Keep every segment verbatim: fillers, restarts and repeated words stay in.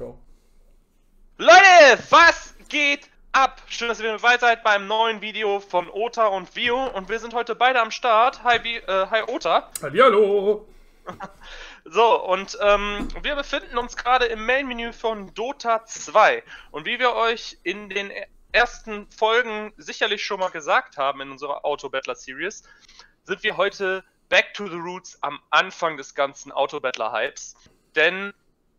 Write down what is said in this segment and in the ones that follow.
go. Leute, was geht ab? Schön, dass ihr wieder dabei seid beim neuen Video von Ota und Vio. Und wir sind heute beide am Start. Hi, Vi äh, hi Ota. Hallihallo. So, und ähm, wir befinden uns gerade im Main-Menü von Dota zwei. Und wie wir euch in den ersten Folgen sicherlich schon mal gesagt haben in unserer Auto-Battler-Series, sind wir heute back to the roots am Anfang des ganzen Auto-Battler-Hypes. Denn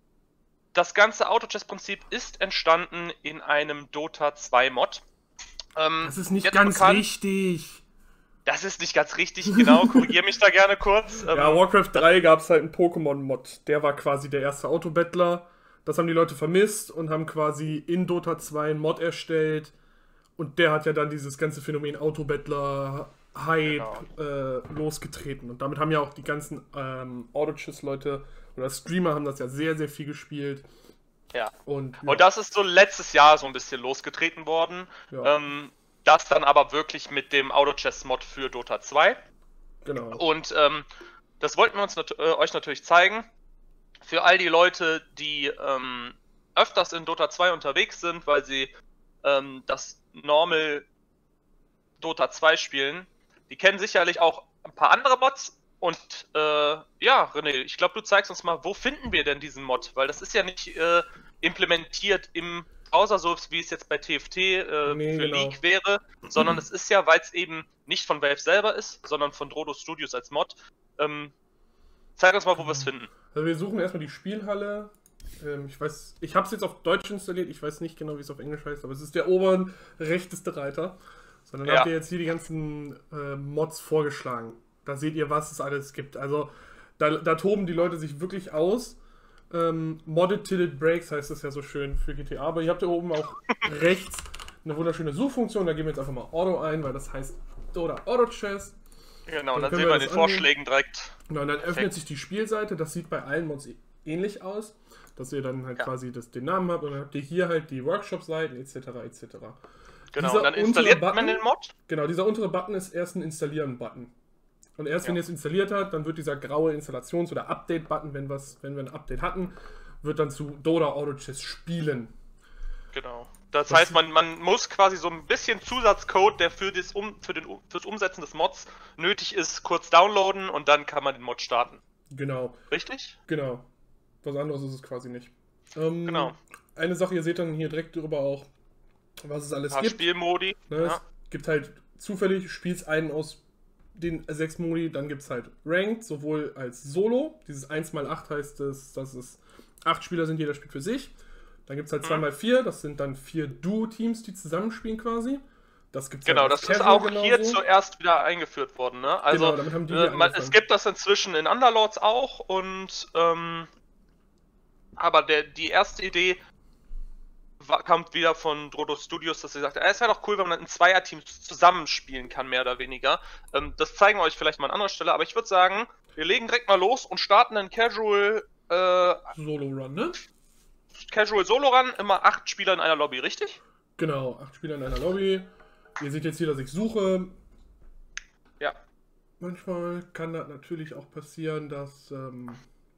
das ganze Auto-Chess-Prinzip ist entstanden in einem Dota zwei Mod. Ähm, das ist nicht ganz bekannt. richtig. Das ist nicht ganz richtig, genau. Korrigier mich da gerne kurz. Ähm, ja, Warcraft drei gab es halt einen Pokémon-Mod. Der war quasi der erste Auto-Battler. Das haben die Leute vermisst und haben quasi in Dota zwei einen Mod erstellt. Und der hat ja dann dieses ganze Phänomen Auto-Battler-Hype genau. äh, losgetreten. Und damit haben ja auch die ganzen ähm, Auto-Chess-Leute oder Streamer haben das ja sehr, sehr viel gespielt. Ja. Und, ja. und das ist so letztes Jahr so ein bisschen losgetreten worden. Ja. Ähm, das dann aber wirklich mit dem Auto-Chess-Mod für Dota zwei. Genau. Und ähm, das wollten wir uns nat äh, euch natürlich zeigen. Für all die Leute, die ähm, öfters in Dota zwei unterwegs sind, weil sie ähm, das Normal Dota zwei spielen, die kennen sicherlich auch ein paar andere Mods. Und äh, ja, René, ich glaube, du zeigst uns mal, wo finden wir denn diesen Mod? Weil das ist ja nicht äh, implementiert im Browser, so wie es jetzt bei T F T äh, nee, für genau. League wäre, sondern es ist ja, weil es eben nicht von Valve selber ist, sondern von Drodo Studios als Mod. Ähm, zeig uns mal, wo wir es finden. Also wir suchen erstmal die Spielhalle. Ähm, ich weiß, ich habe es jetzt auf Deutsch installiert, ich weiß nicht genau, wie es auf Englisch heißt, aber es ist der oberen rechteste Reiter. Sondern Ja. habt ihr jetzt hier die ganzen äh, Mods vorgeschlagen. Da seht ihr, was es alles gibt. Also da, da toben die Leute sich wirklich aus. Ähm, Modded Till It Breaks heißt das ja so schön für G T A. Aber ihr habt hier oben auch rechts eine wunderschöne Suchfunktion. Da geben wir jetzt einfach mal Auto ein, weil das heißt oder Auto Chess. Genau, und dann, dann sehen wir in den Vorschlägen direkt. Genau, und dann öffnet Perfekt. sich die Spielseite. Das sieht bei allen Mods ähnlich aus. Dass ihr dann halt ja. quasi das, den Namen habt. Und dann habt ihr hier halt die Workshop-Seiten et cetera et cetera. Genau, dieser und dann installiert Button, man den Mod. Genau, dieser untere Button ist erst ein Installieren-Button. Und erst ja. wenn ihr es installiert habt, dann wird dieser graue Installations- oder Update-Button, wenn, wenn wir ein Update hatten, wird dann zu Dota Auto Chess spielen. Genau. Das, das heißt, man, man muss quasi so ein bisschen Zusatzcode, der für das, um, für den, fürs Umsetzen des Mods nötig ist, kurz downloaden und dann kann man den Mod starten. Genau. Richtig? Genau. Was anderes ist es quasi nicht. Ähm, genau. Eine Sache, ihr seht dann hier direkt drüber auch, was es alles ein paar gibt. Spielmodi. Ne, ja. Es gibt halt zufällig, du spielst einen aus den sechs Modi, dann gibt es halt Ranked, sowohl als Solo. Dieses eins mal acht heißt es, dass es acht Spieler sind, jeder spielt für sich. Dann gibt es halt zwei mal vier, das sind dann vier Duo-Teams, die zusammenspielen quasi. Das gibt's genau, halt das Casual ist auch genauso. hier zuerst wieder eingeführt worden. Ne? Also, genau, damit haben die äh, man, es gibt das inzwischen in Underlords auch und ähm, aber der, die erste Idee war, kam wieder von Drodo Studios, dass sie sagte, es wäre doch cool, wenn man in Zweierteams zusammenspielen kann, mehr oder weniger. Ähm, das zeigen wir euch vielleicht mal an anderer Stelle, aber ich würde sagen, wir legen direkt mal los und starten einen Casual äh, Solo-Run, ne? Casual Solo-Run, immer acht Spieler in einer Lobby, richtig? Genau, acht Spieler in einer Lobby. Ihr seht jetzt hier, dass ich suche. Ja. Manchmal kann das natürlich auch passieren, dass... Ähm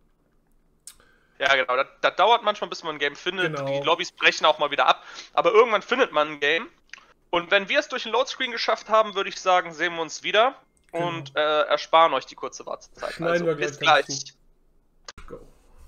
Ja, genau. Das, das dauert manchmal, bis man ein Game findet. Genau. Die Lobbys brechen auch mal wieder ab. Aber irgendwann findet man ein Game. Und wenn wir es durch den Loadscreen geschafft haben, würde ich sagen, sehen wir uns wieder. Genau. Und äh, ersparen euch die kurze Wartezeit. Schneiden also, wir gleich bis gleich. Go.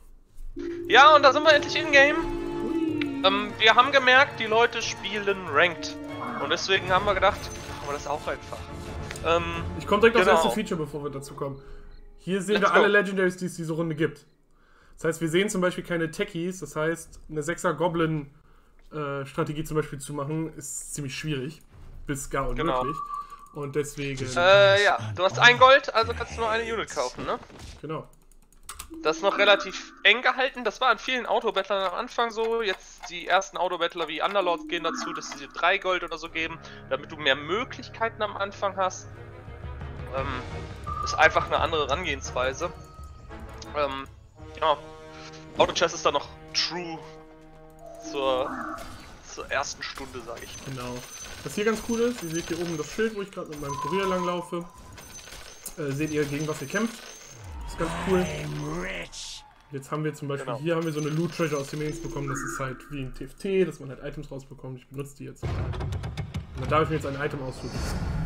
Ja, und da sind wir endlich in-game. Ähm, wir haben gemerkt, die Leute spielen Ranked. Und deswegen haben wir gedacht, machen wir das auch einfach. Ähm, ich komme direkt genau. aufs erste Feature, bevor wir dazu kommen. Hier sehen Let's wir alle go. Legendaries, die es diese Runde gibt. Das heißt, wir sehen zum Beispiel keine Techies, das heißt, eine Sechser-Goblin-Strategie äh, zum Beispiel zu machen, ist ziemlich schwierig. Bis gar unmöglich. Genau. Und deswegen... Äh, ja, du hast ein Gold, also kannst du nur eine Unit kaufen, ne? Genau. Das ist noch relativ eng gehalten, das war in vielen Auto-Battlern am Anfang so. Jetzt die ersten Auto-Battler wie Underlords gehen dazu, dass sie dir drei Gold oder so geben, damit du mehr Möglichkeiten am Anfang hast. Ähm, ist einfach eine andere Herangehensweise. Ähm, Ja, Auto-Chess ist da noch true zur, zur ersten Stunde, sage ich. Genau. Was hier ganz cool ist, ihr seht hier oben das Schild, wo ich gerade mit meinem Kurier lang laufe. Äh, seht ihr, gegen was ihr kämpft. Das ist ganz cool. Jetzt haben wir zum Beispiel, Genau. hier haben wir so eine Loot Treasure aus dem Mains bekommen, das ist halt wie ein T F T, dass man halt Items rausbekommt. Ich benutze die jetzt. Und dann darf ich mir jetzt ein Item aussuchen.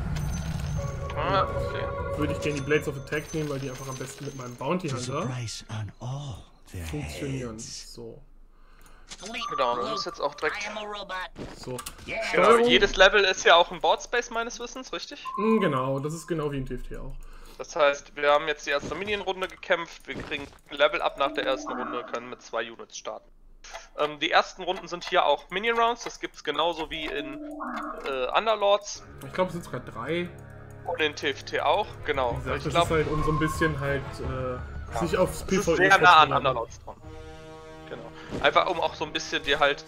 Ah, okay. Würde ich gerne die Blades of Attack nehmen, weil die einfach am besten mit meinem Bounty Hunter funktionieren. So. Genau, du musst jetzt auch direkt... So. Genau, Steuerung. jedes Level ist ja auch ein Board Space meines Wissens, richtig? Mm, Genau, das ist genau wie ein T F T auch. Das heißt, wir haben jetzt die erste Minion-Runde gekämpft, wir kriegen ein Level ab nach der ersten Runde, können mit zwei Units starten. Ähm, die ersten Runden sind hier auch Minion-Rounds, das gibt es genauso wie in äh, Underlords Ich glaube, es sind sogar drei. und in T F T auch, genau. Wie gesagt, Ich das glaube, ist halt, um so ein bisschen halt äh, sich aufs das PvE ist sehr nah an vorzubereiten. Underlords dran. Genau. Einfach um auch so ein bisschen dir halt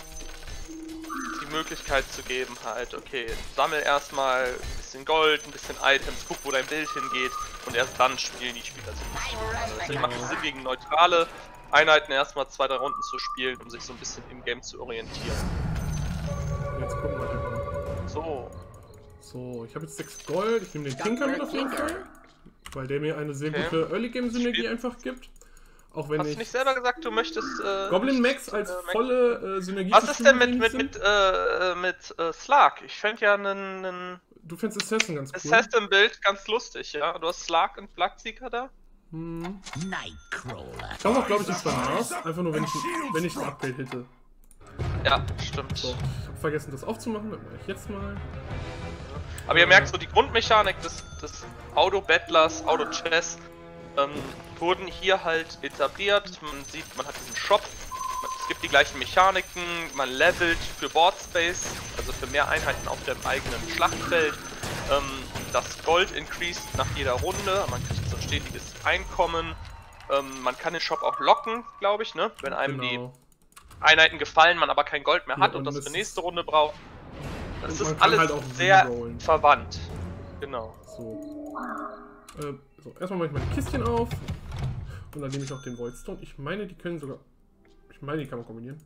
die Möglichkeit zu geben, halt, okay, sammel erstmal ein bisschen Gold, ein bisschen Items, guck, wo dein Bild hingeht und erst dann spielen die Spieler sich. Also deswegen macht es Sinn, gegen neutrale Einheiten erstmal zwei, drei Runden zu spielen, um sich so ein bisschen im Game zu orientieren. Jetzt gucken wir mal. So, So, ich habe jetzt sechs Gold. Ich nehme den Tinker mit auf jeden Fall. Weil der mir eine sehr Okay. gute Early Game Synergie Spiel- einfach gibt. Auch wenn hast du ich nicht selber gesagt, du möchtest... Äh, Goblin möchtest, Max als äh, Max- volle äh, Synergie. Was ist denn mit, wenig mit, sind. mit, äh, mit äh, Slug? Ich fände ja einen... einen Du findest Assassin ganz cool. Assassin-Bild ganz lustig, ja? Du hast Slug und Bloodseeker da? Hm. Nightcrawler. Ich habe auch, glaube ich, die Spanas. Einfach nur, wenn ich, wenn ich das Upgrade hätte. Ja, stimmt. So, ich habe vergessen, das aufzumachen. Das mache ich jetzt mal. Aber ihr merkt so, die Grundmechanik des, des Auto-Battlers, Auto-Chess, ähm, wurden hier halt etabliert. Man sieht, man hat diesen Shop. Es gibt die gleichen Mechaniken, man levelt für Board Space, also für mehr Einheiten auf dem eigenen Schlachtfeld. Ähm, das Gold increased nach jeder Runde, man kriegt so ein stetiges Einkommen. Ähm, man kann den Shop auch locken, glaube ich, ne? Wenn einem Genau. die Einheiten gefallen, man aber kein Gold mehr hat Ja, und und das es für nächste Runde braucht. Das und ist man kann alles halt auch sehr rerollen. verwandt. Genau. So. Äh, so, erstmal mache ich meine Kistchen auf. Und dann nehme ich auch den Voidstone. Ich meine, die können sogar. Ich meine, die kann man kombinieren.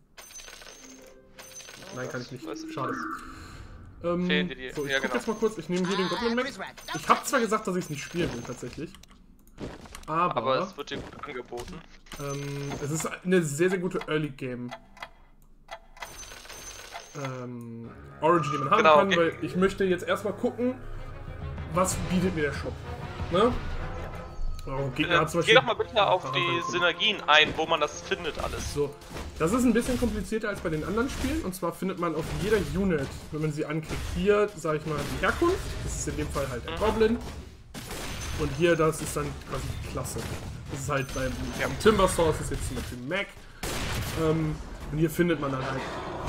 Nein, kann ich nicht. Weiß ich Schade. nicht. Ähm, Fehlen dir die- so, ich ja, guck genau. jetzt mal kurz. Ich nehme hier den Goblin Max. Ich habe zwar gesagt, dass ich es nicht spielen will, tatsächlich. Aber, Aber es wird dir gut angeboten. ähm, es ist eine sehr, sehr gute Early Game ähm, Origin, die man haben Genau, kann, okay. weil ich möchte jetzt erstmal gucken, was bietet mir der Shop. Ne? Oh, Gegner Äh, hat zum geh Beispiel. doch mal bitte auf Aha, die okay. Synergien ein, wo man das findet alles. So, das ist ein bisschen komplizierter als bei den anderen Spielen. Und zwar findet man auf jeder Unit, wenn man sie anklickt, hier, sage ich mal, die Herkunft. Das ist in dem Fall halt der Mhm. Goblin. Und hier, das ist dann quasi die Klasse. Das ist halt beim, Ja. beim Timber Source, das ist jetzt zum Beispiel Mac. Ähm, und hier findet man dann halt,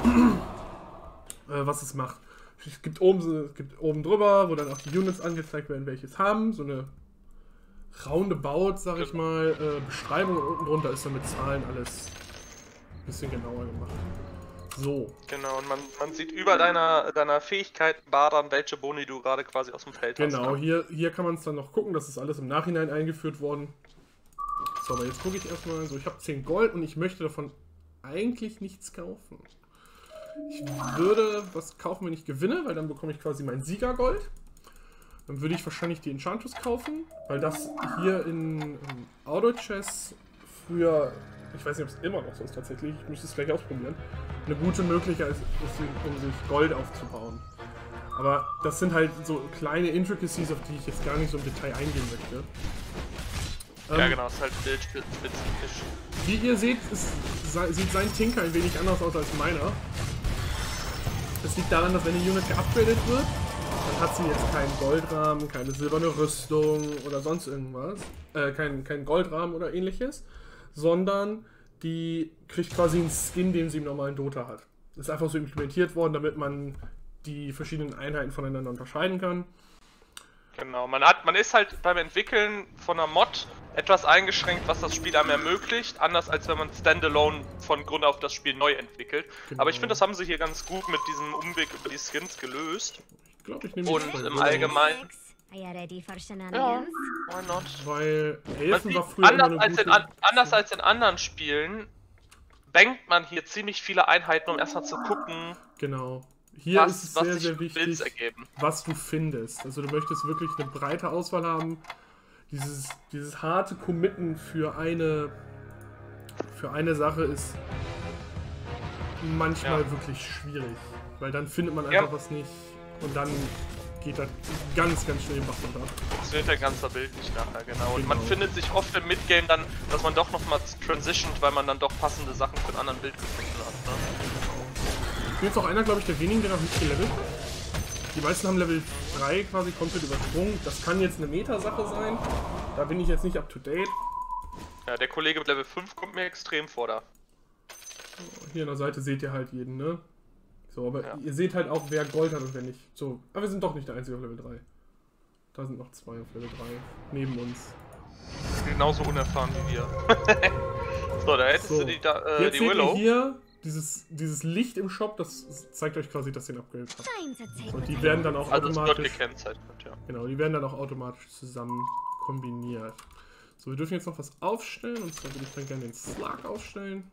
äh, was es macht. Es gibt oben, so- es gibt oben drüber, wo dann auch die Units angezeigt werden, welche es haben. So eine roundabout, sag ich mal, äh, Beschreibung und unten drunter ist dann mit Zahlen alles ein bisschen genauer gemacht. So, Genau, und man, man sieht über deiner, deiner Fähigkeiten badern, welche Boni du gerade quasi aus dem Feld genau, hast. Ne? hier, hier kann man es dann noch gucken, das ist alles im Nachhinein eingeführt worden. So, aber jetzt gucke ich erstmal, so ich habe zehn Gold und ich möchte davon eigentlich nichts kaufen. Ich würde was kaufen, wenn ich gewinne, weil dann bekomme ich quasi mein Siegergold. Dann würde ich wahrscheinlich die Enchantress kaufen, weil das hier in, in Auto-Chess früher, ich weiß nicht, ob es immer noch so ist tatsächlich, ich müsste es gleich ausprobieren, eine gute Möglichkeit ist, um sich Gold aufzubauen. Aber das sind halt so kleine Intricacies, auf die ich jetzt gar nicht so im Detail eingehen möchte. Ja, Ähm, genau, ist halt bildspezifisch. Wie ihr seht, ist, sieht sein Tinker ein wenig anders aus als meiner. Das liegt daran, dass wenn die Unit geupgradet wird, dann hat sie jetzt keinen Goldrahmen, keine silberne Rüstung oder sonst irgendwas. Äh, kein, kein Goldrahmen oder ähnliches. Sondern die kriegt quasi einen Skin, den sie im normalen Dota hat. Das ist einfach so implementiert worden, damit man die verschiedenen Einheiten voneinander unterscheiden kann. Genau, man hat, man ist halt beim Entwickeln von einer Mod etwas eingeschränkt, was das Spiel einem ermöglicht, anders als wenn man standalone von Grund auf das Spiel neu entwickelt. Genau. Aber ich finde, das haben sie hier ganz gut mit diesem Umweg über die Skins gelöst. Ich glaube, ich nehme die Und zwei im Gold, Allgemeinen, Are you ready for ja, shenanigans? why not? Weil Man Elfen sieht, war früher immer anders, eine als gute... in, an, anders als in anderen Spielen bankt man hier ziemlich viele Einheiten, um erstmal zu gucken, Genau. Hier was, ist es was sehr, sich sehr für Builds wichtig, ergeben. was du findest. Also du möchtest wirklich eine breite Auswahl haben. Dieses, dieses harte Committen für eine für eine Sache ist manchmal Ja. wirklich schwierig. Weil dann findet man Ja. einfach was nicht und dann geht das ganz, ganz schnell im Bach runter. Das wird ein ganzer Bild nicht nachher, genau. Und man Genau. findet sich oft im Midgame dann, dass man doch nochmal transitioned, weil man dann doch passende Sachen für einen anderen Bild gefunden hat. Ne? Ich bin jetzt auch einer, glaube ich, der wenigen, der noch nicht gelevelt hat. Die meisten haben Level drei quasi komplett übersprungen. Das kann jetzt eine Meta-Sache sein. Da bin ich jetzt nicht up to date. Ja, der Kollege mit Level fünf kommt mir extrem vor da. Hier an der Seite seht ihr halt jeden, ne? So, aber Ja. ihr seht halt auch, wer Gold hat und wer nicht. So, aber wir sind doch nicht der Einzige auf Level drei. Da sind noch zwei auf Level drei. Neben uns. Genauso unerfahren wie wir. So, da hättest So. du die, da, äh, Jetzt die seht ihr Willow. hier dieses, dieses Licht im Shop, das zeigt euch quasi, dass ihr ein Upgrade habt. Time to take Und die what's werden dann auch Also es wird automatisch. gekennzeichnet, ja. Genau, die werden dann auch automatisch zusammen kombiniert. So, wir dürfen jetzt noch was aufstellen. Und zwar würde ich dann gerne den Slug aufstellen.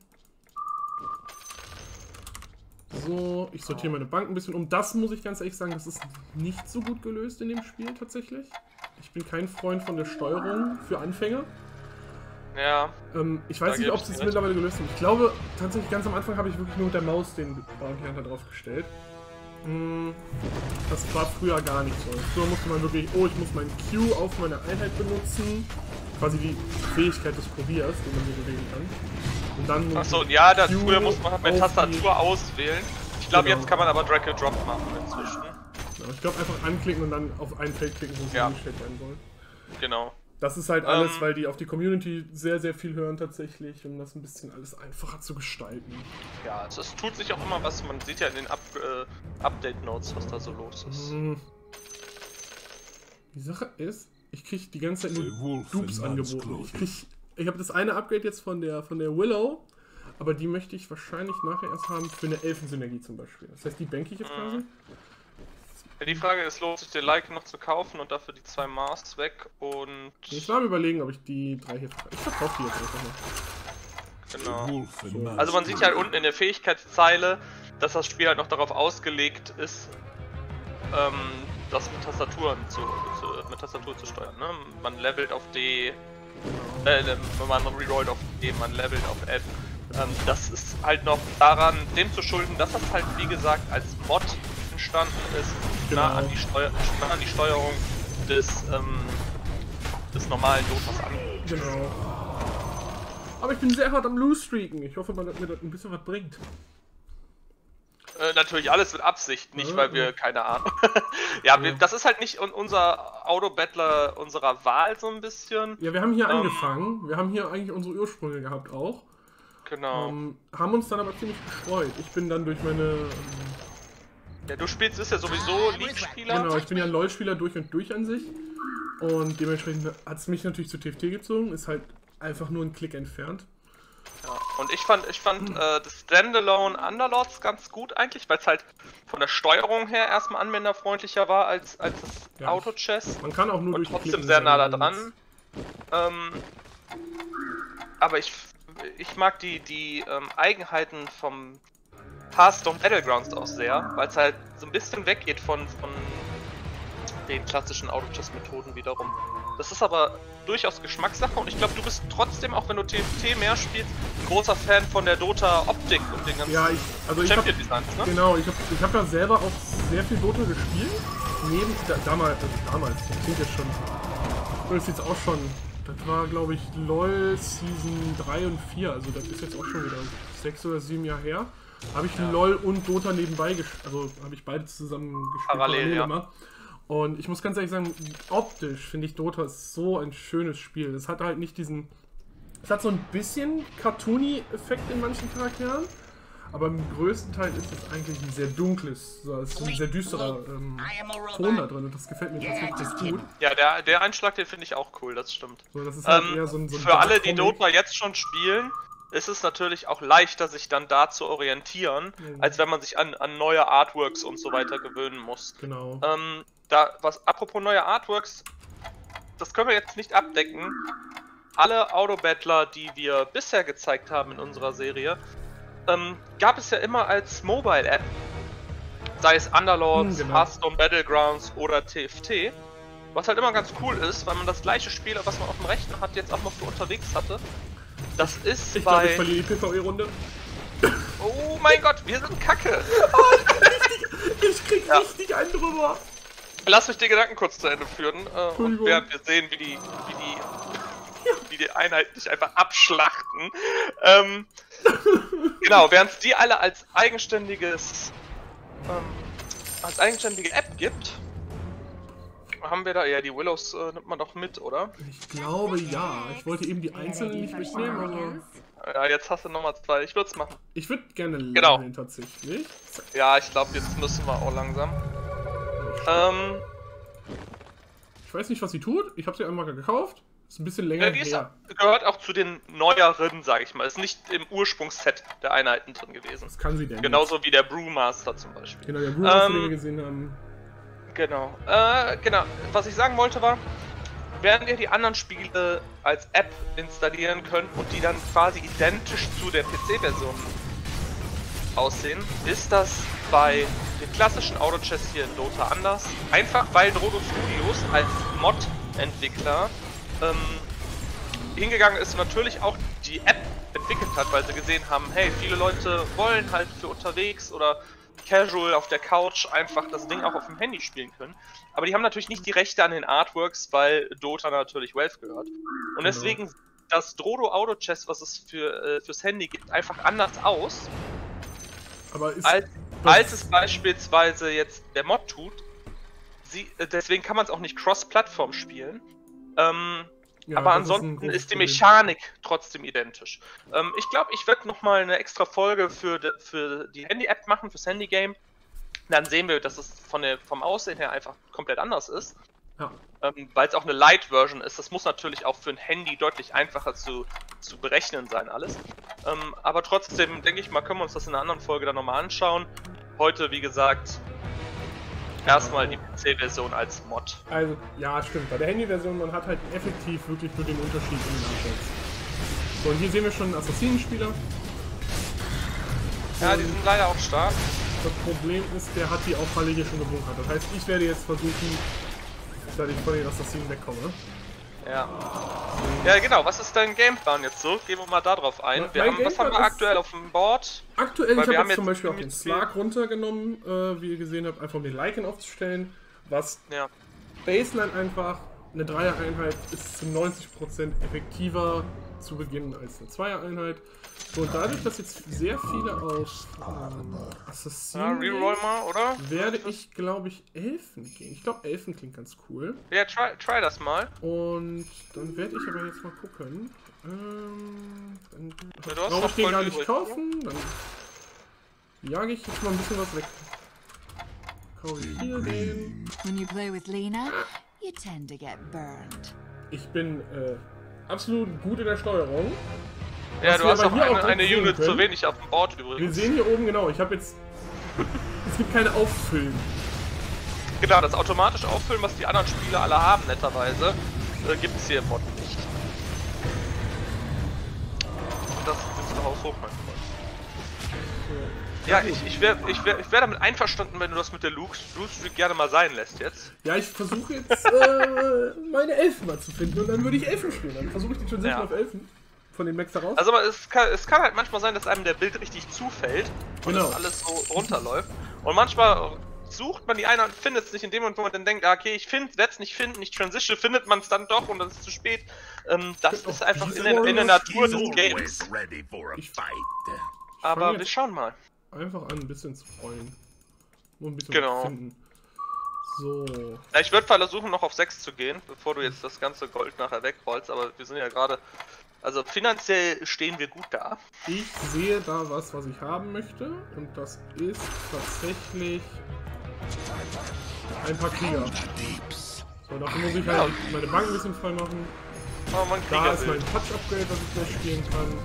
So, ich sortiere meine Bank ein bisschen um. Das muss ich ganz ehrlich sagen, das ist nicht so gut gelöst in dem Spiel tatsächlich. Ich bin kein Freund von der Steuerung für Anfänger. Ja, Ähm, ich Da weiß nicht, gebe ob ich sie es dir recht. mittlerweile gelöst haben. Ich glaube, tatsächlich ganz am Anfang habe ich wirklich nur mit der Maus den Bounty Hunter draufgestellt. Mm, Das war früher gar nicht so. Früher musste man wirklich, oh, ich muss meinen Q auf meine Einheit benutzen. Quasi die Fähigkeit des Kuriers, den man so bewegen kann. Und dann muss achso, ich ja, das, Q früher musste man halt mit auf die- Tastatur auswählen. Ich glaube, Genau. jetzt kann man aber Drag and Drop machen inzwischen. Ja, ich glaube, einfach anklicken und dann auf ein Feld klicken, wo sie Ja. eingestellt werden wollen. Genau. Das ist halt alles, Ähm. weil die auf die Community sehr, sehr viel hören tatsächlich, um das ein bisschen alles einfacher zu gestalten. Ja, es, es tut sich auch immer was. Man sieht ja in den Up, äh, Update-Notes, was da so los ist. Hm. Die Sache ist, ich krieg die ganze Zeit The nur wolf Dupes in man's angeboten. Ich clothing. krieg, ich habe das eine Upgrade jetzt von der von der Willow, aber die möchte ich wahrscheinlich nachher erst haben für eine Elfensynergie zum Beispiel. Das heißt, die bank ich jetzt quasi. Ja, die Frage ist, lohnt sich den Like noch zu kaufen und dafür die zwei Mars weg und... Ich war am überlegen, ob ich die drei hier verkaufe. Ich verkaufe die jetzt einfach mal. The Genau. wolf in man's Also man sieht ja halt clothing. unten in der Fähigkeitszeile, dass das Spiel halt noch darauf ausgelegt ist, ähm, das mit Tastaturen zu, zu, mit Tastatur zu steuern. Ne? Man levelt auf D, äh, man rerollt auf D, man levelt auf F. Ähm, das ist halt noch daran, dem zu schulden, dass das halt wie gesagt als Mod entstanden ist, Genau. nah, an die Steuer, nah an die Steuerung des, ähm, des normalen Dotas an. Genau. Aber ich bin sehr hart am Loose-Streaken. Ich hoffe mal, dass mir das ein bisschen was bringt. Äh, natürlich alles mit Absicht, nicht Ja, weil wir ja. keine Ahnung. ja, wir, Ja. das ist halt nicht un unser Autobattler unserer Wahl so ein bisschen. Ja, wir haben hier Ähm. angefangen. Wir haben hier eigentlich unsere Ursprünge gehabt auch. Genau. Ähm, haben uns dann aber ziemlich gestreut. Ich bin dann durch meine... Ähm, Ja, du spielst, bist ja sowieso League-Spieler. Genau, ich bin ja ein LoL-Spieler durch und durch an sich. Und dementsprechend hat es mich natürlich zu T F T gezogen. Ist halt einfach nur ein Klick entfernt. Ja. Und ich fand, ich fand äh, das Standalone Underlords ganz gut eigentlich, weil es halt von der Steuerung her erstmal anwenderfreundlicher war als, als das Ja. Auto-Chess. Man kann auch nur Und durch trotzdem Klicken sehr nah da sein, dran. Ähm, aber ich, ich mag die, die ähm, Eigenheiten vom Hearthstone Battlegrounds auch sehr, weil es halt so ein bisschen weggeht von, von den klassischen Auto-Chess-Methoden wiederum. Das ist aber durchaus Geschmackssache und ich glaube, du bist trotzdem, auch wenn du T F T mehr spielst, ein großer Fan von der Dota-Optik und den ganzen Ja, ich, also ich hab, Champion-Designs, ne? genau, ich habe ich hab ja selber auch sehr viel Dota gespielt. Neben, da, damals, also damals, das klingt jetzt schon, das ist jetzt auch schon, das war glaube ich LOL Season drei und vier, also das ist jetzt auch schon wieder sechs oder sieben Jahre her. Habe ich Ja. LOL und Dota nebenbei gespielt, also habe ich beide zusammen gespielt. Parallel, ja. immer. Und ich muss ganz ehrlich sagen, optisch finde ich Dota ist so ein schönes Spiel. Es hat halt nicht diesen, es hat so ein bisschen Cartoony-Effekt in manchen Charakteren, aber im größten Teil ist es eigentlich ein sehr dunkles, so, es ist ein sehr düsterer ähm, Ton da drin und das gefällt mir tatsächlich gut. Ja, der, der Einschlag, den finde ich auch cool, das stimmt. So, das ist halt Ähm, eher so ein, so ein für alle, die Dark-Comic. Dota jetzt schon spielen, ist es natürlich auch leichter, sich dann da zu orientieren, Mhm. als wenn man sich an, an neue Artworks und so weiter gewöhnen muss. Genau. Ähm, da, was, apropos neue Artworks, das können wir jetzt nicht abdecken. Alle Autobattler, die wir bisher gezeigt haben in unserer Serie, ähm, gab es ja immer als Mobile-App. Sei es Underlords, Hm, genau. Hearthstone Battlegrounds oder T F T. Was halt immer ganz cool ist, weil man das gleiche Spiel, was man auf dem Rechner hat, jetzt auch noch für unterwegs hatte. Das ist Ich glaube, ich bei... verliere die PvE-Runde. Oh mein Gott, wir sind kacke. Ich krieg Ja. richtig einen drüber. Lass mich die Gedanken kurz zu Ende führen. Äh, und Entschuldigung. während wir sehen, wie die, wie die, wie die Einheiten dich einfach abschlachten. Ähm, genau, während es die alle als eigenständiges, ähm, als eigenständige App gibt, haben wir da, ja, die Willows äh, nimmt man doch mit, oder? Ich glaube ja. Ich wollte eben die einzelnen nicht mitnehmen, aber Ja, jetzt hast du nochmal zwei. Ich würde es machen. ich würde gerne Genau. leveln tatsächlich. Ja, ich glaube, jetzt müssen wir auch langsam. Ähm, Ich weiß nicht, was sie tut. Ich habe sie einmal gekauft. Ist ein bisschen länger ja, die ist, her. gehört auch zu den neueren, sag ich mal. Ist nicht im Ursprungsset der Einheiten drin gewesen. Was kann sie denn? Genauso wie der Brewmaster zum Beispiel. Genau, der Bruder, Ähm, den wir gesehen haben. Genau. Äh, genau. Was ich sagen wollte war, während ihr die anderen Spiele als App installieren könnt und die dann quasi identisch zu der P C-Version aussehen, ist das bei den klassischen Auto-Chests hier in Dota anders. Einfach weil Drodo Studios als Mod-Entwickler ähm, hingegangen ist und natürlich auch die App entwickelt hat, weil sie gesehen haben, hey, viele Leute wollen halt für unterwegs oder casual auf der Couch einfach das Ding auch auf dem Handy spielen können. Aber die haben natürlich nicht die Rechte an den Artworks, weil Dota natürlich Valve gehört. Und deswegen das Drodo Auto Chess, was es für, äh, fürs Handy gibt, einfach anders aus, Aber ist als, das- als es beispielsweise jetzt der Mod tut. Sie, äh, deswegen kann man es auch nicht cross-Plattform spielen. Ähm, ja, aber das ansonsten ein ist, großes die Problem. Mechanik trotzdem identisch. Ähm, ich glaube, ich werde nochmal eine extra Folge für, de, für die Handy-App machen, fürs Handy-Game. Dann sehen wir, dass es von der, vom Aussehen her einfach komplett anders ist. Ja. Ähm, weil es auch eine Light-Version ist. Das muss natürlich auch für ein Handy deutlich einfacher zu, zu berechnen sein, alles. Ähm, aber trotzdem, denke ich mal, können wir uns das in einer anderen Folge dann nochmal anschauen. Heute, wie gesagt, erstmal die P C-Version als Mod. Also, ja, stimmt. Bei der Handy-Version, man hat halt effektiv wirklich nur den Unterschied in den Assets. So, und hier sehen wir schon einen Assassinenspieler. Ja, die sind leider auch stark. Das Problem ist, der hat die Auffalle hier schon gebunkert. Das heißt, ich werde jetzt versuchen, dass ich von den Assassinen wegkomme. Ja. Ja, genau. Was ist dein Gameplan jetzt so? Gehen wir mal da drauf ein. Ja, Wir mein haben, was haben wir Gameplan ist- aktuell auf dem Board? Aktuell, Weil ich wir habe haben jetzt zum jetzt Beispiel auch den ziemlich Slark runtergenommen, äh, wie ihr gesehen habt, einfach um den Lycan aufzustellen. Was Ja. Baseline einfach, eine Dreier-Einheit ist zu neunzig Prozent effektiver zu beginnen als eine Zweier-Einheit. So, und dadurch, dass jetzt sehr viele auf ähm, Ja, Assassinen reroll gehen, mal, oder? werde ich, glaube ich, Elfen gehen. Ich glaube, Elfen klingt ganz cool. Ja, try, try das mal. Und dann werde ich aber jetzt mal gucken. Ähm, dann Ja, du hast brauche noch ich den voll gar nicht übrig, kaufen. Dann jage ich jetzt mal ein bisschen was weg. Kaufe ich hier den. When you play with Lena, you tend to get burned. Ich bin äh, absolut gut in der Steuerung. Ja, Was du wir hast aber auch hier auch eine, eine sehen Unit zu können. wenig auf dem Board Wir übrigens. sehen hier oben genau, ich habe jetzt. Es gibt keine Auffüllen. Genau, das automatische Auffüllen, was die anderen Spieler alle haben, netterweise, äh, gibt es hier im Mod nicht. Das ist ein Haus hoch, mein Freund. Ja, ich, ich wäre ich wär, ich wär damit einverstanden, wenn du das mit der Luke Streak gerne mal sein lässt jetzt. Ja, ich versuche jetzt äh, meine Elfen mal zu finden und dann würde ich Elfen spielen. Dann versuche ich die Transition Ja. auf Elfen von den Max heraus. Also aber es kann, es kann halt manchmal sein, dass einem der Bild richtig zufällt und Genau. das alles so runterläuft. Und manchmal sucht man die eine und findet es nicht in dem Moment, wo man dann denkt, ah, okay, ich werde es nicht finden, ich transition, findet man es dann doch und dann ist es zu spät. Ähm, das Gibt ist auch einfach diese in der, in der Warriors, Natur des Always Games. ready for a Ich- fight. Aber jetzt- wir schauen mal. Einfach an, ein bisschen zu freuen. Nur ein bisschen Genau. was finden. So. Ja, ich würde versuchen, noch auf sechs zu gehen, bevor du jetzt das ganze Gold nachher wegrollst, aber wir sind ja gerade... Also finanziell stehen wir gut da. Ich sehe da was, was ich haben möchte. Und das ist tatsächlich ein paar Krieger. So, dafür muss ich halt meine Bank ein bisschen frei machen. Aber man Da Krieger ist will. mein Touch-Upgrade, was ich gleich spielen kann.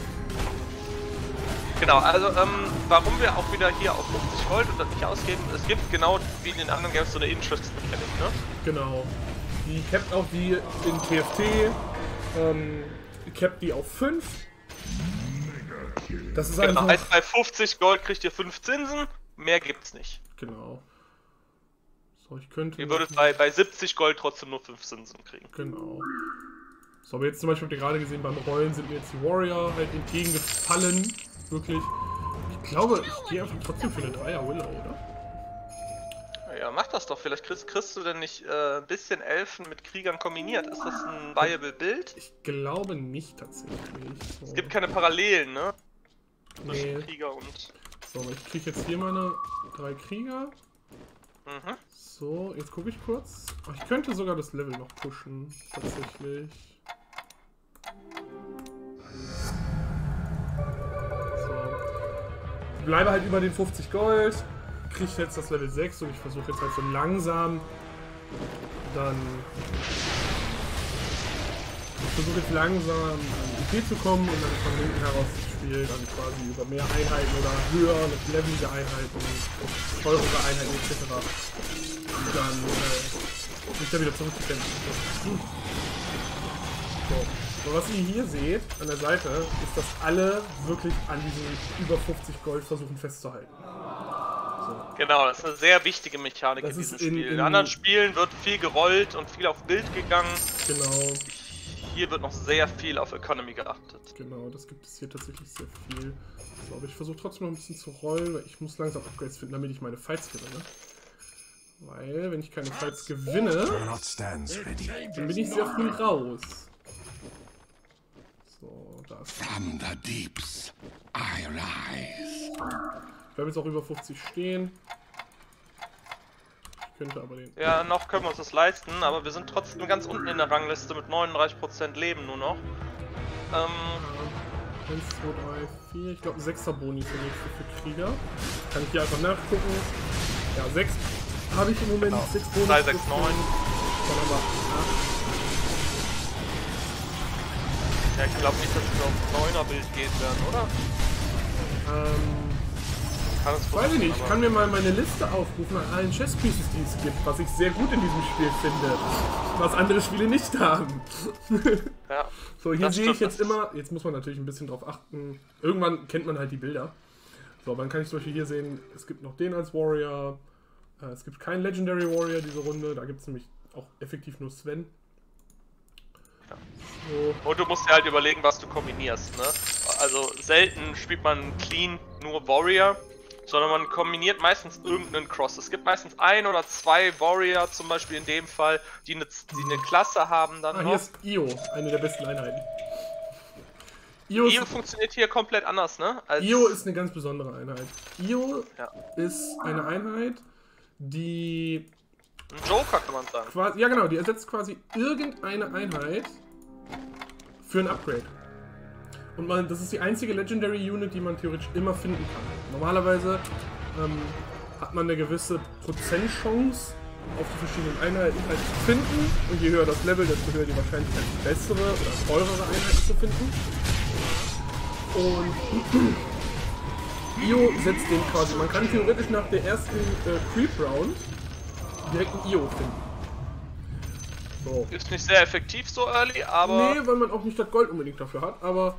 Genau, also ähm, warum wir auch wieder hier auf fünfzig Gold und das nicht ausgeben, es gibt genau wie in den anderen Games so eine Interest-Mechanik, ne? Genau. Die capped auch wie in T F T. Ähm, capped die auf fünf. Das ist Genau, einfach... heißt bei fünfzig Gold kriegt ihr fünf Zinsen, mehr gibt's nicht. Genau. So, ich könnte... Ihr würdet bei, bei siebzig Gold trotzdem nur fünf Zinsen kriegen. Genau. So, aber jetzt zum Beispiel habt ihr gerade gesehen, beim Rollen sind mir jetzt die Warrior halt entgegengefallen. Wirklich. Ich glaube, ich gehe einfach trotzdem für eine Dreier Willow, oder? Ja, mach das doch. Vielleicht kriegst, kriegst du denn nicht äh, ein bisschen Elfen mit Kriegern kombiniert. Ist das ein viable Bild? Ich glaube nicht tatsächlich. So. Es gibt keine Parallelen, ne? Nee. Zwischen Krieger und... So, ich kriege jetzt hier meine drei Krieger. Mhm. So, jetzt gucke ich kurz. Oh, ich könnte sogar das Level noch pushen, tatsächlich. So. Ich bleibe halt über den fünfzig Gold. Kriege jetzt das Level sechs und ich versuche jetzt halt so langsam dann... Ich versuche jetzt langsam an I P zu kommen und dann von hinten heraus das Spiel dann quasi über mehr Einheiten oder höher, levelige Einheiten, teurere Einheiten et cetera. Und dann äh, mich da wieder zurückzukämpfen. So. So, was ihr hier seht an der Seite, ist, dass alle wirklich an diesem über fünfzig Gold versuchen festzuhalten. So. Genau, das ist eine sehr wichtige Mechanik Das in diesem ist in- Spiel. In, in- anderen Spielen wird viel gerollt und viel auf Bild gegangen. Genau. Hier wird noch sehr viel auf Economy geachtet. Genau, das gibt es hier tatsächlich sehr viel. So, aber ich versuche trotzdem noch ein bisschen zu rollen, weil ich muss langsam Upgrades finden, damit ich meine Fights gewinne. Weil, wenn ich keine Fights gewinne, dann bin ich sehr früh raus. So, da ist... From the deeps, I rise. Ich bleibe jetzt auch über fünfzig stehen. Ich könnte aber den... Ja, noch können wir uns das leisten, aber wir sind trotzdem ganz unten in der Rangliste mit neununddreißig Prozent Leben nur noch. Ähm, eins, zwei, drei, vier, ich glaube ein sechster Boni ist der nächste für Krieger. Kann ich hier einfach nachgucken. Ja, sechs habe ich im Moment, Genau. sechs Boni. drei, sechs, neun. Dann aber acht. ja, ich glaube nicht, dass wir auf neuner Bild gehen werden, oder? Ähm, Kann es weiß ich nicht, ich aber- kann mir mal meine Liste aufrufen an allen Chesspieces, die es gibt, was ich sehr gut in diesem Spiel finde. Was andere Spiele nicht haben. Ja. So, hier Das sehe ich stimmt, jetzt das- immer, jetzt muss man natürlich ein bisschen drauf achten. Irgendwann kennt man halt die Bilder. So, dann kann ich zum Beispiel hier sehen, es gibt noch den als Warrior. Äh, es gibt keinen Legendary Warrior diese Runde, da gibt es nämlich auch effektiv nur Sven. Ja. So, Und du musst dir halt überlegen, was du kombinierst, ne? Also selten spielt man clean nur Warrior, sondern man kombiniert meistens irgendeinen Cross. Es gibt meistens ein oder zwei Warrior, zum Beispiel in dem Fall, die eine, die eine Klasse haben dann ah, hier noch. ist Io, eine der besten Einheiten. Io ist, Io funktioniert hier komplett anders, ne? Als Io ist eine ganz besondere Einheit. Io Ja. ist eine Einheit, die ein Joker, kann man sagen. quasi, ja genau, die ersetzt quasi irgendeine Einheit für ein Upgrade. Und man, das ist die einzige Legendary Unit, die man theoretisch immer finden kann. Normalerweise ähm, hat man eine gewisse Prozentchance auf die verschiedenen Einheiten halt zu finden. Und je höher das Level, desto höher die Wahrscheinlichkeit, bessere oder teurere Einheiten zu finden. Und Io setzt den quasi. Man kann theoretisch nach der ersten äh, Creep Round direkt ein Io finden. So. Ist nicht sehr effektiv so early, aber Nee, weil man auch nicht das Gold unbedingt dafür hat, aber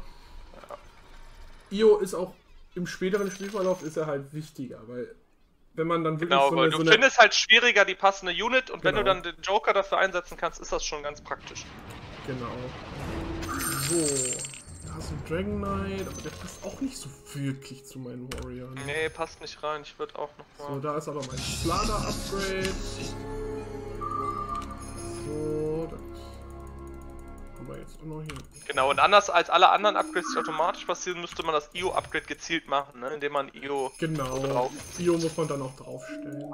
Io ist auch im späteren Spielverlauf ist er halt wichtiger, weil wenn man dann wirklich genau, so weil eine, du so eine findest halt schwieriger die passende Unit und wenn du Genau. dann den Joker dafür einsetzen kannst, ist das schon ganz praktisch. genau. So, da ist ein Dragon Knight, aber der passt auch nicht so wirklich zu meinen Warriors. Nee, passt nicht rein, ich würde auch noch So, mal... da ist aber mein Slada Upgrade. So, das haben wir jetzt auch noch hier. Genau, und anders als alle anderen Upgrades, die automatisch passieren, müsste man das I O-Upgrade gezielt machen, ne? Indem man I O Genau, drauf. Io muss man dann auch draufstellen.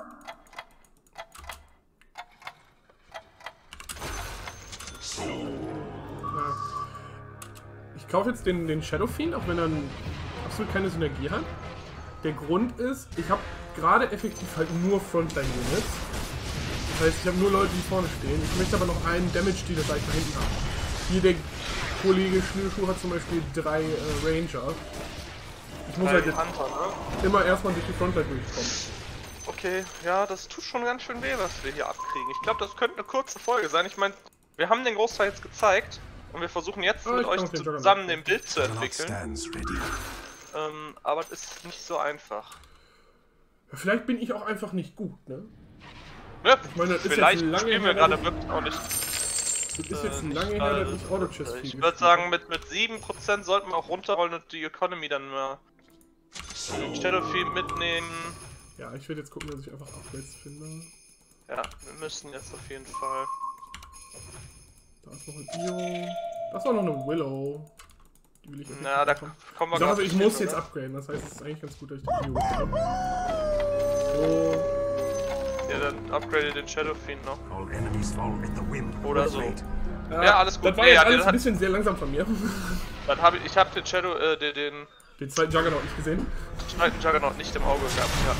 Ja. Ich kaufe jetzt den, den Shadow Fiend, auch wenn er absolut keine Synergie hat. Der Grund ist, ich habe gerade effektiv halt nur Frontline-Units. Das heißt, ich habe nur Leute, die vorne stehen. Ich möchte aber noch einen Damage-Dealer gleich da hinten haben. Hier der Kollege Schnürschuh hat zum Beispiel drei äh, Ranger. Ich muss halt jetzt Hunter, ne? immer erstmal durch die Frontline durchkommen. Okay, ja, das tut schon ganz schön weh, was wir hier abkriegen. Ich glaube, das könnte eine kurze Folge sein. Ich meine, wir haben den Großteil jetzt gezeigt und wir versuchen jetzt Ah, mit ich euch kann auch den Juggernaut. zusammen den Bild zu Juggernaut entwickeln. stands ready. Ähm, aber es ist nicht so einfach. Vielleicht bin ich auch einfach nicht gut, ne? Ja, meine, das ist vielleicht jetzt lange spielen her, wir gerade dass ich- wirklich auch nicht. Das ist jetzt äh, lange nicht her, gerade dass ich Auto-Chess Ich viel würde gespielt sagen, mit, mit sieben Prozent sollten wir auch runterrollen und die Economy dann mal den Shadowfiend mitnehmen. Ja, ich werde jetzt gucken, dass ich einfach Upgrades finde. Ja, wir müssen jetzt auf jeden Fall. Da ist noch ein Io. Da ist auch noch eine Willow. Die will ich jetzt Na, da nicht machen. kommen wir Ich sag also, grad ich nicht muss hin, jetzt oder? upgraden. Das heißt, es ist eigentlich ganz gut, dass ich die Io habe. So. Ja, dann upgrade den Shadowfiend noch. All enemies fall at the whim of Oder so. fate. Ja, alles gut. Das war Nee, jetzt ja, alles den ein hat- bisschen sehr langsam von mir. Dann habe ich, ich habe den Shadow, äh, den, den Den zweiten Juggernaut nicht gesehen. zweiten Juggernaut nicht im Auge gehabt, ja.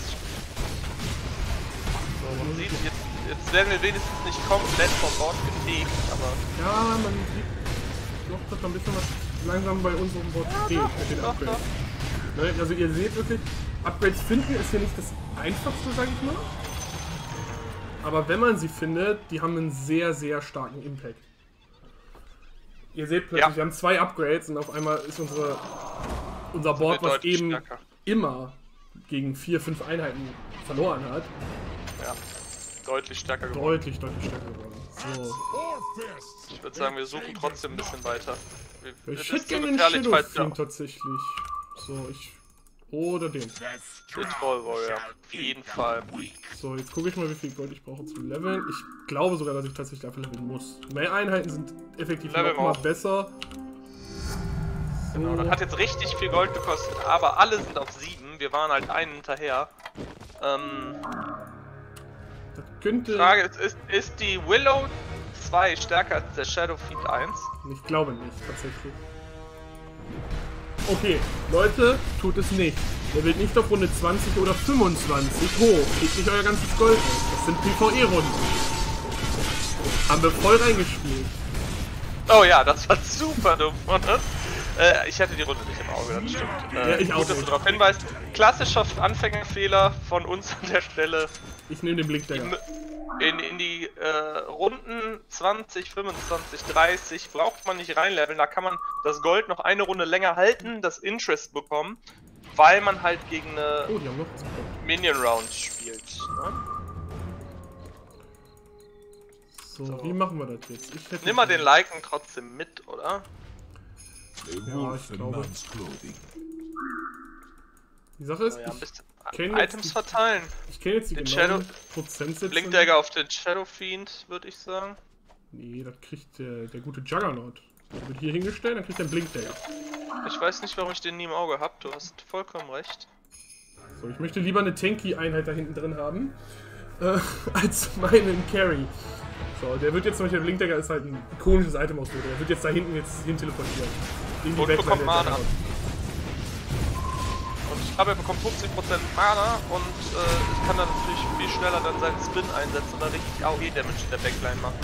So, man sieht, jetzt, jetzt werden wir wenigstens nicht komplett vom Bord gefegt, aber Ja, man sieht noch, dass da ein bisschen was langsam bei unserem Bot steht mit den doch, Upgrades. Ne, also ihr seht wirklich, Upgrades finden ist hier nicht das einfachste, sag ich mal. Aber wenn man sie findet, die haben einen sehr, sehr starken Impact. Ihr seht plötzlich, Ja. wir haben zwei Upgrades und auf einmal ist unsere, unser Board, was deutlich eben stärker. immer gegen vier, fünf Einheiten verloren hat, ja, deutlich stärker geworden. deutlich, deutlich stärker geworden. So. Ich würde sagen, wir suchen trotzdem ein bisschen weiter. Wir, Ich es hätte ist so gerne den gefährlich, falls wir Shadowfiend tatsächlich. So, ich. Oder den. den Troll Warrior. Auf jeden Fall. So, jetzt gucke ich mal, wie viel Gold ich brauche zum Leveln. Ich glaube sogar, dass ich tatsächlich dafür leveln muss. Mehr Einheiten sind effektiv Leveln noch mal auch. besser. So, Genau, das hat jetzt richtig viel Gold gekostet, aber alle sind auf sieben. Wir waren halt einen hinterher. Ähm, das könnte. Frage ist, ist, ist die Willow zwei stärker als der Shadowfiend eins? Ich glaube nicht, tatsächlich. Okay, Leute, tut es nicht. Der wird nicht auf Runde zwanzig oder fünfundzwanzig hoch. Kriegt nicht euer ganzes Gold aus. Das sind PvE-Runden. Haben wir voll reingespielt. Oh ja, das war super dumm von uns. Äh, ich hatte die Runde nicht im Auge, das stimmt. Äh, Ja, ich auch gut, dass du nicht. darauf hinweist. Klassischer Anfängerfehler von uns an der Stelle. Ich nehme den Blick, Digga. In, in die äh, Runden zwanzig, fünfundzwanzig, dreißig braucht man nicht reinleveln. Da kann man das Gold noch eine Runde länger halten, das Interest bekommen, weil man halt gegen eine Oh, die haben noch was bekommen. Minion Round spielt. Ne? So, So. wie machen wir das jetzt? Ich hätte Nimm mal den Liken trotzdem mit, oder? A Ja, wolf ich in glaube. man's clothing. Die Sache ist, So, ja, ein ich, bisschen kenn jetzt Items die- verteilen. ich kenne jetzt die den genauen Shadow- Prozentsätze. Blinkdagger auf den Shadowfiend, würde ich sagen. Nee, das kriegt der, der gute Juggernaut. Der wird hier hingestellt, dann kriegt er einen Blinkdagger. Ich weiß nicht, warum ich den nie im Auge hab. Du hast vollkommen recht. So, ich möchte lieber eine Tanky-Einheit da hinten drin haben, äh, als meinen Carry. So, der wird jetzt zum Beispiel, der Blinkdagger ist halt ein ikonisches Item aus Dota. Der wird jetzt da hinten jetzt hin teleportieren. In die Und Backline bekommt der Mana. Juggernaut. Und ich glaube, er bekommt fünfzig Prozent Mana und äh, kann dann natürlich viel schneller dann seinen Spin einsetzen und dann richtig A O E-Damage in der Backline machen.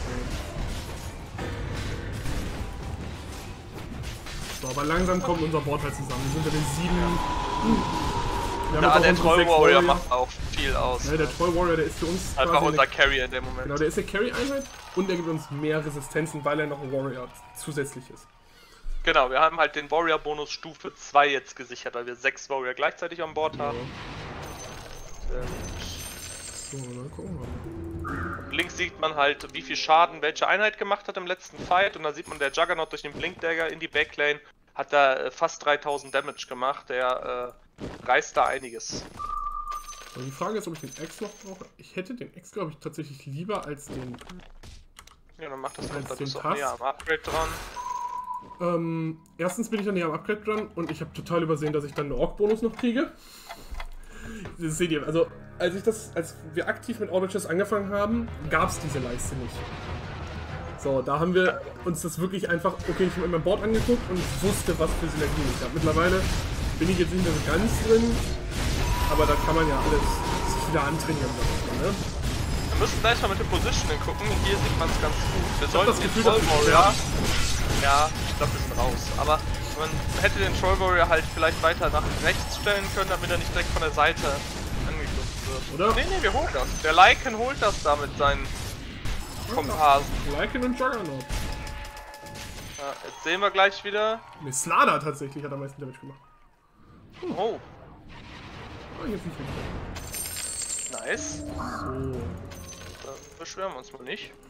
So, aber langsam kommt unser Board halt zusammen. Wir sind ja den sieben. Wir haben Ja, jetzt auch der unsere Troll sechs Warrior macht auch viel aus. Ja, der Troll Warrior, der ist für uns Einfach quasi unser eine, Carry in dem Moment. genau, der ist eine Carry-Einheit und der gibt uns mehr Resistenzen, weil er noch ein Warrior zusätzlich ist. Genau, wir haben halt den Warrior-Bonus Stufe zwei jetzt gesichert, weil wir sechs Warrior gleichzeitig an Bord haben. Sehr gut. So, dann gucken wir mal. Links sieht man halt, wie viel Schaden welche Einheit gemacht hat im letzten Fight. Und da sieht man, der Juggernaut durch den Blinkdagger in die Backlane hat da äh, fast dreitausend Damage gemacht. Der äh, reißt da einiges. So, die Frage ist, ob ich den X noch brauche. Ich hätte den X, glaube ich, tatsächlich lieber als den. Ja, dann macht das Als noch, da den bist du auch Task. näher am Upgrade dran. Ähm, erstens bin ich dann näher am Upgrade dran und ich habe total übersehen, dass ich dann einen Ork-Bonus noch kriege. Das seht ihr, also als ich das, als wir aktiv mit Auto-Chess angefangen haben, gab es diese Leiste nicht. So, da haben wir uns das wirklich einfach, okay, ich habe mir mein Board angeguckt und ich wusste, was für Synergien ich habe. Mittlerweile bin ich jetzt nicht mehr so ganz drin, aber da kann man ja alles sich wieder antrainieren. Ne? Wir müssen gleich mal mit dem Positioning gucken. Hier sieht man es ganz gut. Wir sollten das den Gefühl, Troll dass wir Warrior. Ja, ich glaube, wir sind raus. Aber man hätte den Troll Warrior halt vielleicht weiter nach rechts stellen können, damit er nicht direkt von der Seite angegriffen wird. Oder? Nee, nee, wir holen das. Der Lycan holt das da mit seinen Komparsen. Lycan und Juggernaut. Ja, jetzt sehen wir gleich wieder. Ne, Slada tatsächlich hat am meisten Damage gemacht. Oh, Oh, jetzt nicht mehr. nice. So. Da beschweren wir uns mal nicht.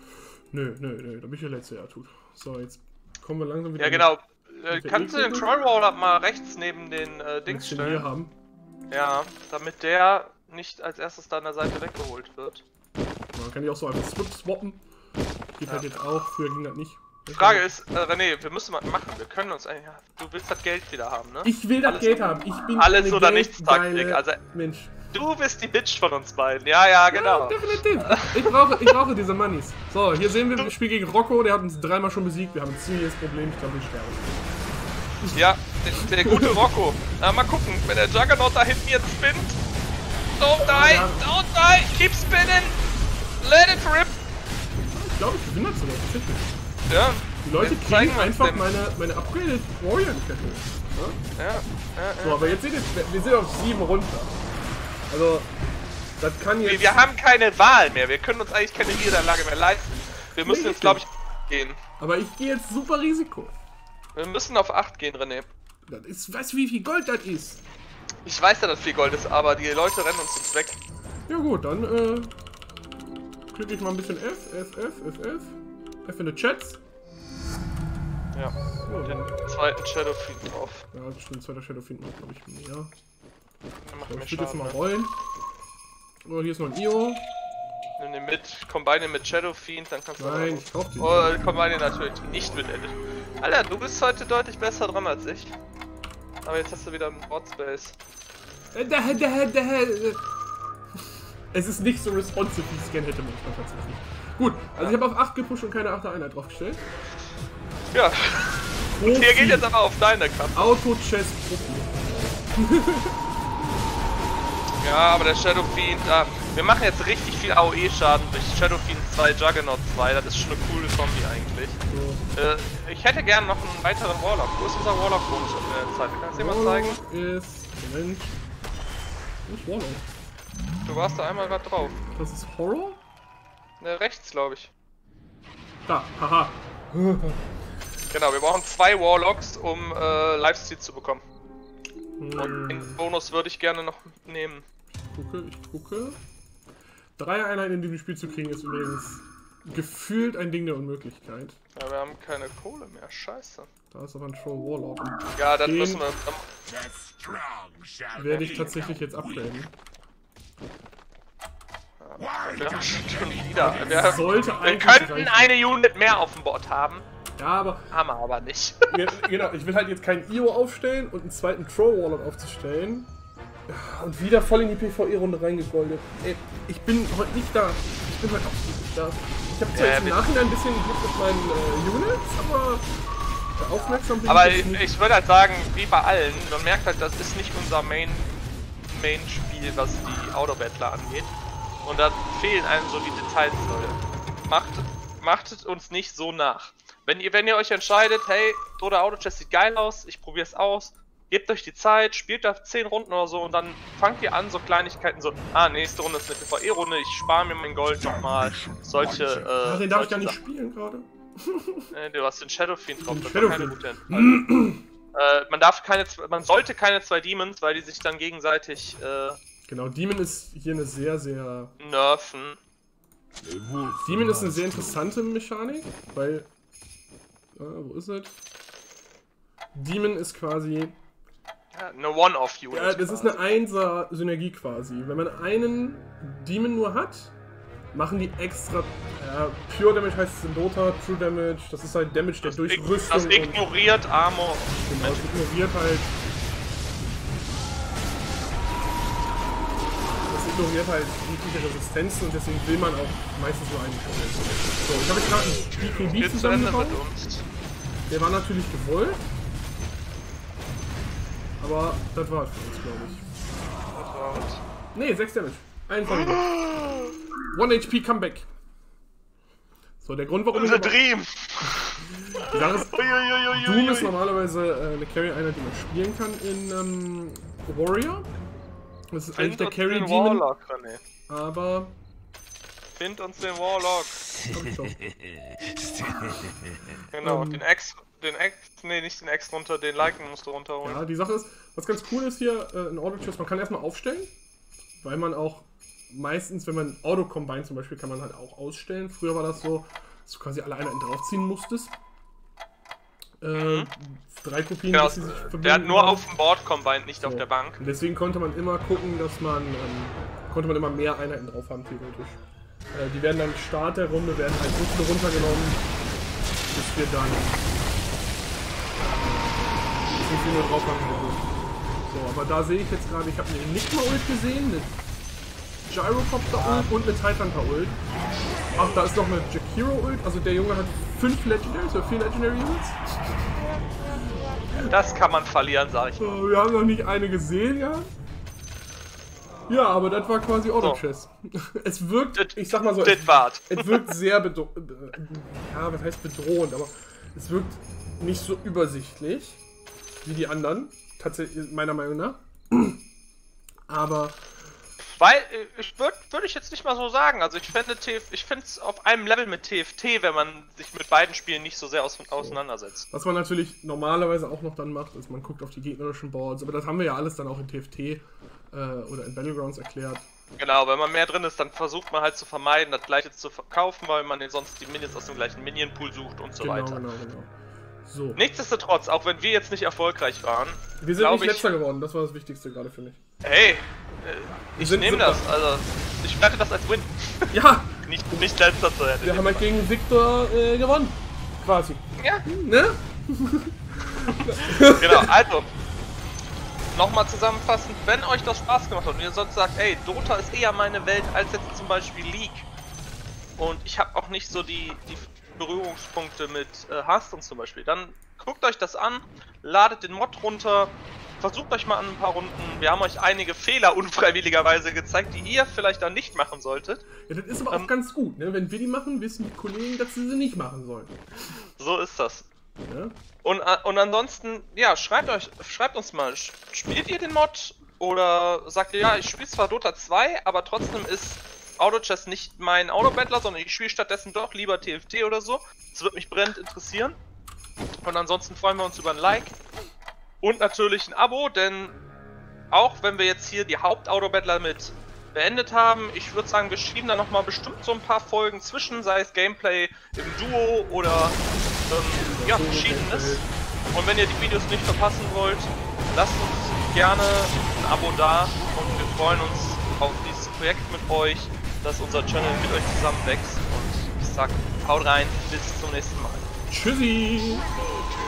Nö, nö, nö, da bin ich der Letzte, der tut. So, jetzt kommen wir langsam wieder... Ja, genau. Äh, kannst du den Trollwaller mal rechts neben den äh, Dings hier stellen? haben. Ja, damit der nicht als erstes da an der Seite weggeholt wird. Man kann die auch so einfach swip swappen. Geht Ja. halt jetzt auch, früher ging das nicht. Die Frage ist, äh, René, wir müssen mal machen, wir können uns eigentlich... Du willst das Geld wieder haben, ne? Ich will das Alles Geld so- haben. Ich bin alles eine oder nichts Taktik, geldgeile also- Mensch. Du bist die Bitch von uns beiden. Ja, ja, genau. Ja, definitiv. Ich brauche, ich brauche diese Moneys. So, hier sehen wir das Spiel gegen Rocco. Der hat uns dreimal schon besiegt. Wir haben ein ziemliches Problem. Ich glaube, wir sterben. Ja, der, der gute Rocco. Na, mal gucken, wenn der Juggernaut da hinten jetzt spinnt. Don't die, Ja. don't die, keep spinning. Let it rip. Ich glaube, ich gewinne das sogar. Tatsächlich. Ja, Die Leute wir zeigen kriegen uns einfach dem- meine, meine Upgraded Warrior-Kette. Ja? Ja, ja, So, ja. aber jetzt seht ihr, wir sind auf sieben runter. Also, das kann jetzt... Wir, wir haben keine Wahl mehr. Wir können uns eigentlich keine Niederlage mehr leisten. Wir müssen Nee, jetzt, glaube ich, gehen. Aber ich gehe jetzt super Risiko. Wir müssen auf acht gehen, René. Das ist, weißt du, wie viel Gold das ist? Ich weiß ja, dass viel Gold ist, aber die Leute rennen uns jetzt weg. Ja gut, dann äh, klicke ich mal ein bisschen F, F, F, F, F. F in the Chats. Ja, Oh, den ja, zweiten Shadowfiend drauf. das stimmt, zweiter Shadow finden wir, glaube ich, mehr. Der macht So, mir ich würde jetzt Schaden, mal ne? rollen. Oh, hier ist noch ein Io. Nimm den mit, combine ihn mit Shadowfiend, dann kannst du... Nein, ich kauf den. Oh, combine ihn natürlich nicht mit Edit. Alter, du bist heute deutlich besser dran als ich. Aber jetzt hast du wieder einen Botspace. Äh, da, da, da, äh. Es ist nicht so responsive, wie ich es gerne hätte manchmal tatsächlich. Gut, also ich habe auf acht gepusht und keine achter Einheit draufgestellt. Ja, und hier geht jetzt aber auf deine Kappe. Auto-Chest Profi. Ja, aber der Shadowfiend, ah, wir machen jetzt richtig viel A O E-Schaden durch Shadowfiend zwei, Juggernaut zwei, das ist schon eine coole Kombi eigentlich. So. Äh, ich hätte gerne noch einen weiteren Warlock. Wo ist unser Warlock-Bonus in der Zeit? Kannst du dir mal zeigen? Warlock ist... Moment. Wo ist Warlock? Du warst da einmal gerade drauf. Das ist Horror? Ne, rechts, glaube ich. Da, haha. Genau, wir brauchen zwei Warlocks, um äh, Lifesteal zu bekommen. Und Hm, den Bonus würde ich gerne noch nehmen. ich gucke, ich gucke. Drei Einheiten in diesem Spiel zu kriegen ist übrigens gefühlt ein Ding der Unmöglichkeit. Ja, wir haben keine Kohle mehr, scheiße. Da ist aber ein Troll Warlock. Ja, dann Den- müssen wir... The strong shall Werde ich tatsächlich jetzt upgraden. Wir haben schon wieder... Wir, Sollte wir eigentlich könnten reichen. eine Unit mehr auf dem Board haben. Ja, aber Haben wir aber nicht. ja, genau, ich will halt jetzt keinen Io aufstellen und einen zweiten Troll Warlock aufzustellen. Ja, und wieder voll in die PvE-Runde reingegoldet. Ey, ich bin heute nicht da. Ich bin heute absolut nicht da. Ich habe zwar Ja, jetzt im wir- Nachhinein ein bisschen Glück mit meinen äh, Units, aber aufmerksam bin Aber ich ich, jetzt nicht. ich würde halt sagen, wie bei allen, man merkt halt, das ist nicht unser Main Main Spiel, was die Autobattler angeht. Und da fehlen einem so die Details, Leute. Macht, macht uns nicht so nach. Wenn ihr, wenn ihr euch entscheidet, hey, Dota Auto Chess sieht geil aus, ich probier's aus, gebt euch die Zeit, spielt da zehn Runden oder so und dann fangt ihr an, so Kleinigkeiten so, ah, nächste Runde ist eine PvE-Runde, ich spare mir mein Gold nochmal. Solche, äh, Ja, den darf ich solche gar nicht Sachen. spielen gerade. Äh, du hast den Shadowfiend drauf, Den das war keine Shadowfiend. gute Entscheidung. äh, man darf keine, z- man sollte keine zwei Demons, weil die sich dann gegenseitig äh, Genau, Demon ist hier eine sehr, sehr... nerven. Demon ist eine sehr interessante Mechanik, weil... Äh, wo ist es? Demon ist quasi... Ja, eine One-Off-Unit. Ja, das ist eine Einser-Synergie quasi. Wenn man einen Demon nur hat, machen die extra... Ja, Pure Damage heißt es in Dota, True Damage, das ist halt Damage, der durch Ig- Rüstung das und... ignoriert Armor. Genau, das ignoriert halt... Das ignoriert halt jegliche Resistenzen und deswegen will man auch meistens nur einen Damage. So, ich habe jetzt gerade einen B K B Geht zu Ende zusammengebaut. mit uns. Der war natürlich gewollt. Aber das war es für uns, glaube ich. Das war uns. Nee, sechs Damage. Einen von one H P Comeback. So, der Grund, warum ich... Unser aber- Dream! Die Sache ist, Uiuiuiui. Doom ist normalerweise äh, eine Carry-Einheit, die man spielen kann in ähm, Warrior. Das ist eigentlich der Find uns den Carry-Demon, Warlock, René. aber... Find uns den Warlock. Hab ich doch. Genau, Ähm. den Ex, den Ex, nee, nicht den Ex runter, den Liken musst du runterholen. Ja, die Sache ist, was ganz cool ist hier äh, in Auto-Chess, man kann erstmal aufstellen, weil man auch meistens, wenn man Auto-Combine zum Beispiel, kann man halt auch ausstellen. Früher war das so, dass du quasi alle Einheiten draufziehen musstest. Äh, Mhm. Drei Kopien, Genau, bis sie sich verbinden. der hat nur haben. auf dem Board combined, nicht So. auf der Bank. Und deswegen konnte man immer gucken, dass man ähm, konnte man immer mehr Einheiten drauf haben, theoretisch. Äh, die werden dann Start der Runde, werden halt so viele runtergenommen, bis wir dann bis wir nur drauf haben. So, aber da sehe ich jetzt gerade, ich habe eine Enigma-Ult gesehen, eine Gyrocopter-Ult und eine Titanta-Ult. Ach, da ist noch eine Jakiro-Ult, also der Junge hat fünf Legendaries oder vier Legendary Ults. Das kann man verlieren, sag ich. So, wir haben noch nicht eine gesehen, ja. Ja, aber das war quasi Auto-Chess. Es wirkt, Dit- ich sag mal so, dit es, wart. es wirkt sehr bedrohend. Ja, was heißt bedrohend, aber es wirkt nicht so übersichtlich wie die anderen, tatsächlich, meiner Meinung nach. Aber Weil, äh, ich würde würd ich jetzt nicht mal so sagen. Also ich finde T F, ich finde es auf einem Level mit T F T, wenn man sich mit beiden Spielen nicht so sehr aus, auseinandersetzt. was man natürlich normalerweise auch noch dann macht, ist, man guckt auf die gegnerischen Boards, aber das haben wir ja alles dann auch in T F T äh, oder in Battlegrounds erklärt. Genau, wenn man mehr drin ist, dann versucht man halt zu vermeiden, das gleiche zu verkaufen, weil man sonst die Minions aus dem gleichen Minion-Pool sucht und so Genau, weiter. genau, genau. So. Nichtsdestotrotz, auch wenn wir jetzt nicht erfolgreich waren, Wir sind glaub nicht ich- letzter geworden, das war das Wichtigste gerade für mich. hey, äh, ich sind nehme super. das, also ich werte das als Win. Ja, nicht, nicht letzter zu werden. wir haben halt gegen Victor äh, gewonnen. Quasi. Ja, Ne? genau, also, nochmal zusammenfassend, wenn euch das Spaß gemacht hat und ihr sonst sagt, ey, Dota ist eher meine Welt als jetzt zum Beispiel League und ich habe auch nicht so die, die Berührungspunkte mit äh, Hearthstone zum Beispiel, dann guckt euch das an, ladet den Mod runter, versucht euch mal an ein paar Runden, wir haben euch einige Fehler unfreiwilligerweise gezeigt, die ihr vielleicht dann nicht machen solltet. Ja, das ist aber auch Ähm. ganz gut, ne? Wenn wir die machen, wissen die Kollegen, dass sie sie nicht machen sollen. So ist das. Ja? Und, äh, und ansonsten, ja, schreibt euch, schreibt uns mal, sch- spielt ihr den Mod oder sagt ihr, ja, ich spiele zwar Dota zwei, aber trotzdem ist Auto-Chess nicht mein Auto-Battler, sondern ich spiele stattdessen doch lieber T F T oder so. Das wird mich brennend interessieren. Und ansonsten freuen wir uns über ein Like und natürlich ein Abo, denn auch wenn wir jetzt hier die Haupt-Auto-Battler mit beendet haben, ich würde sagen, wir schieben da nochmal bestimmt so ein paar Folgen zwischen, sei es Gameplay im Duo oder ähm, ja, verschiedenes. Und wenn ihr die Videos nicht verpassen wollt, lasst uns gerne ein Abo da und wir freuen uns auf dieses Projekt mit euch, dass unser Channel mit euch zusammen wächst. Und ich sag, haut rein, bis zum nächsten Mal. Tschüssi!